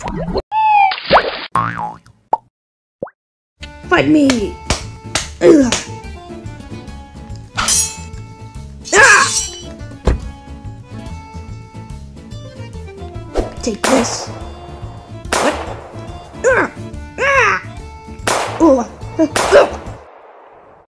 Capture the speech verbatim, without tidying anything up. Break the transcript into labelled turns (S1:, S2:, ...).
S1: Fight me! Ugh. Ah! Take this. What? Ah! Ah! Oh.